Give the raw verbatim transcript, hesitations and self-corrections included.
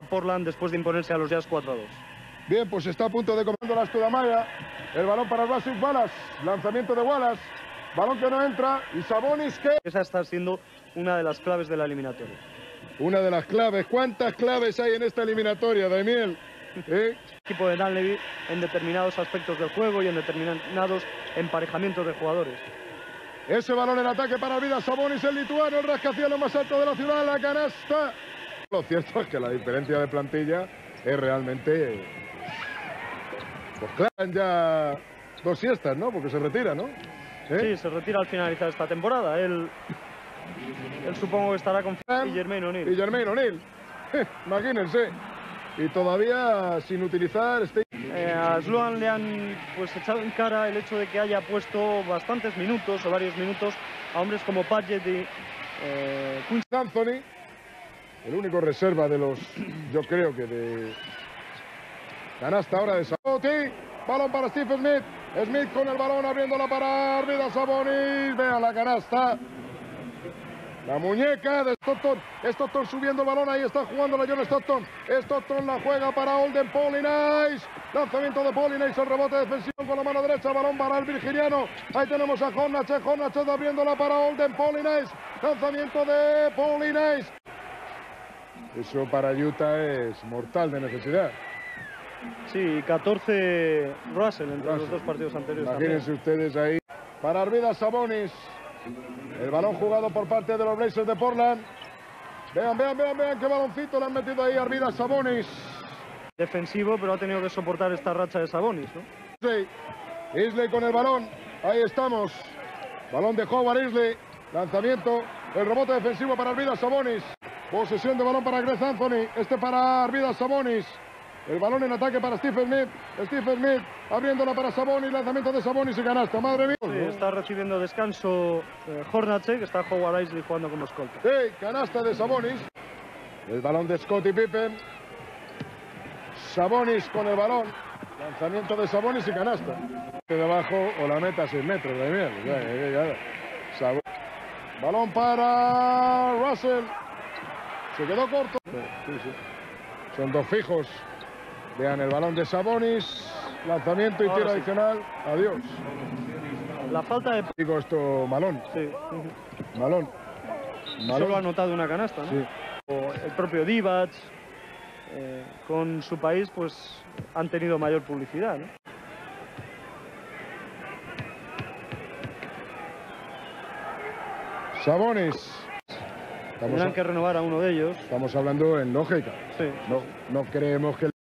Portland después de imponerse a los Jazz cuatro a dos. Bien, pues está a punto de comando la Studamaya. El balón para Russell Wallace. Lanzamiento de Wallace. Balón que no entra. Y Sabonis que... Esa está siendo una de las claves de la eliminatoria. Una de las claves. ¿Cuántas claves hay en esta eliminatoria, Daimiel? ¿Eh? El equipo de Dan Levy en determinados aspectos del juego y en determinados emparejamientos de jugadores. Ese balón en ataque para Arvydas Sabonis, el lituano, el rascacielos más alto de la ciudad, la canasta. Lo cierto es que la diferencia de plantilla es realmente... Pues claro, ya dos siestas, ¿no? Porque se retira, ¿no? ¿Eh? Sí, se retira al finalizar esta temporada. Él, él supongo que estará con y Jermaine O'Neal. Y Jermaine O'Neal. Imagínense. Y todavía sin utilizar... Este... Eh, a Sloan le han pues, echado en cara el hecho de que haya puesto bastantes minutos o varios minutos a hombres como Padgett y eh, Quinn Anthony, el único reserva de los, yo creo que de canasta ahora de Sabonis. Balón para Steve Smith. Smith con el balón abriéndola para Arvydas Sabonis. Vea la canasta. La muñeca de Stockton. Stockton subiendo el balón. Ahí está jugando la John Stockton. Stockton la juega para Olden Polynice. Lanzamiento de Polynice. El rebote defensivo con la mano derecha. Balón para el virginiano. Ahí tenemos a Hornacek. Hornacek abriéndola para Olden Polynice. Lanzamiento de Polynice. Eso para Utah es mortal de necesidad. Sí, catorce Russell entre Russell. los dos partidos anteriores. Imagínense también. ustedes ahí. Para Arvydas Sabonis. El balón jugado por parte de los Blazers de Portland. Vean, vean, vean, vean qué baloncito le han metido ahí a Arvydas Sabonis. Defensivo, pero ha tenido que soportar esta racha de Sabonis, ¿no? Sí. Isley con el balón. Ahí estamos. Balón de Howard Isley. Lanzamiento. El rebote defensivo para Arvydas Sabonis. Posesión de balón para Greg Anthony. Este para Arvydas Sabonis. El balón en ataque para Steve Smith. Steve Smith abriéndola para Sabonis. Lanzamiento de Sabonis y canasta. Madre mía. Sí, está recibiendo descanso eh, Hornacek, que está Howard Isley jugando como escolta. Sí, canasta de Sabonis. El balón de Scottie Pippen. Sabonis con el balón. Lanzamiento de Sabonis y canasta. De abajo o la meta a seis metros. De mierda. Sab balón para Russell. Se quedó corto. Sí, sí. Son dos fijos. Vean el balón de Sabonis. Lanzamiento y Ahora tiro sí. adicional. Adiós. La falta de... Digo esto, Malón. Sí. Malón. Solo ha anotado una canasta, ¿no? Sí. O el propio Divac, eh, con su país, pues han tenido mayor publicidad, ¿no? Sabonis. Estamos Tendrán a... que renovar a uno de ellos. Estamos hablando en lógica. Sí. No, no creemos que...